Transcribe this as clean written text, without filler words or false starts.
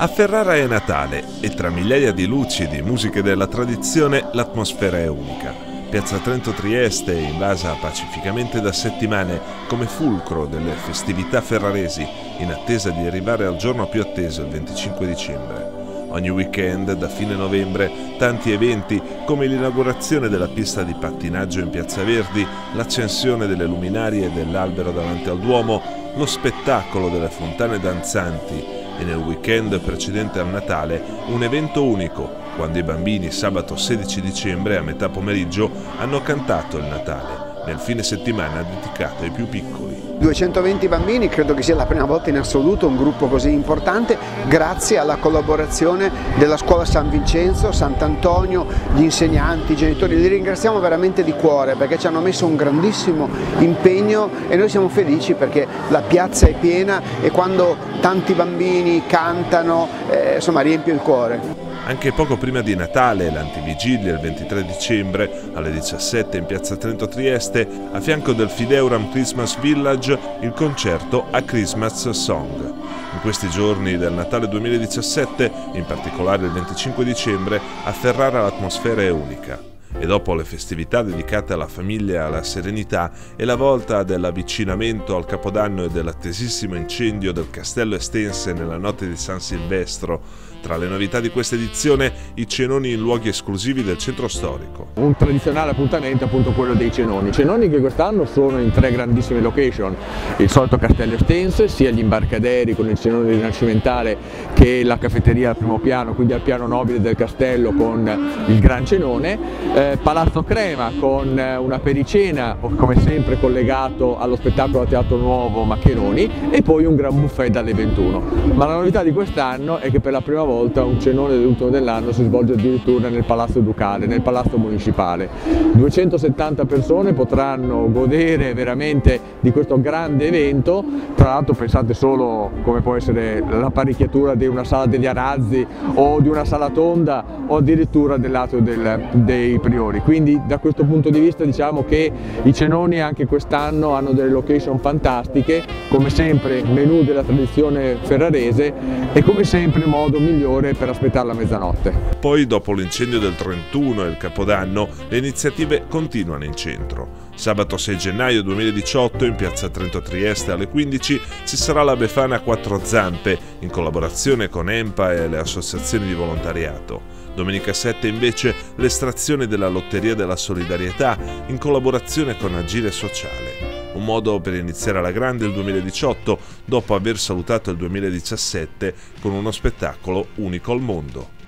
A Ferrara è Natale e tra migliaia di luci e di musiche della tradizione l'atmosfera è unica. Piazza Trento Trieste è invasa pacificamente da settimane come fulcro delle festività ferraresi, in attesa di arrivare al giorno più atteso, il 25 dicembre. Ogni weekend, da fine novembre, tanti eventi come l'inaugurazione della pista di pattinaggio in Piazza Verdi, l'accensione delle luminarie dell'albero davanti al Duomo, lo spettacolo delle fontane danzanti e nel weekend precedente al Natale un evento unico, quando i bambini sabato 16 dicembre a metà pomeriggio hanno cantato il Natale, nel fine settimana dedicato ai più piccoli. 220 bambini, credo che sia la prima volta in assoluto un gruppo così importante, grazie alla collaborazione della scuola San Vincenzo, Sant'Antonio, gli insegnanti, i genitori. Li ringraziamo veramente di cuore perché ci hanno messo un grandissimo impegno e noi siamo felici perché la piazza è piena e quando tanti bambini cantano, insomma, riempie il cuore. Anche poco prima di Natale, l'antivigilia il 23 dicembre, alle 17 in Piazza Trento Trieste, a fianco del Fideuram Christmas Village, il concerto A Christmas Song. In questi giorni del Natale 2017, in particolare il 25 dicembre, a Ferrara l'atmosfera è unica. E dopo le festività dedicate alla famiglia e alla serenità, è la volta dell'avvicinamento al Capodanno e dell'attesissimo incendio del Castello Estense nella notte di San Silvestro. Tra le novità di questa edizione, i cenoni in luoghi esclusivi del centro storico. Un tradizionale appuntamento è appunto quello dei cenoni. Cenoni che quest'anno sono in 3 grandissime location. Il solito Castello Estense, sia gli imbarcaderi con il cenone rinascimentale che la caffetteria al primo piano, quindi al piano nobile del castello con il gran cenone. Palazzo Crema con una pericena, come sempre collegato allo spettacolo a Teatro Nuovo Maccheroni, e poi un gran buffet dalle 21. Ma la novità di quest'anno è che per la prima volta un cenone dell'ultimo dell'anno si svolge addirittura nel Palazzo Ducale, nel Palazzo Municipale. 270 persone potranno godere veramente di questo grande evento. Tra l'altro pensate solo come può essere l'apparecchiatura di una sala degli arazzi o di una sala tonda o addirittura dell'atrio dei priori. Quindi da questo punto di vista diciamo che i cenoni anche quest'anno hanno delle location fantastiche, come sempre menù della tradizione ferrarese e come sempre modo migliore per aspettare la mezzanotte. Poi dopo l'incendio del 31 e il Capodanno le iniziative continuano in centro. Sabato 6 gennaio 2018 in Piazza Trento Trieste alle 15 ci sarà la Befana a 4 zampe in collaborazione con EMPA e le associazioni di volontariato. Domenica 7 invece l'estrazione della Lotteria della Solidarietà in collaborazione con Agire Sociale. Un modo per iniziare alla grande il 2018 dopo aver salutato il 2017 con uno spettacolo unico al mondo.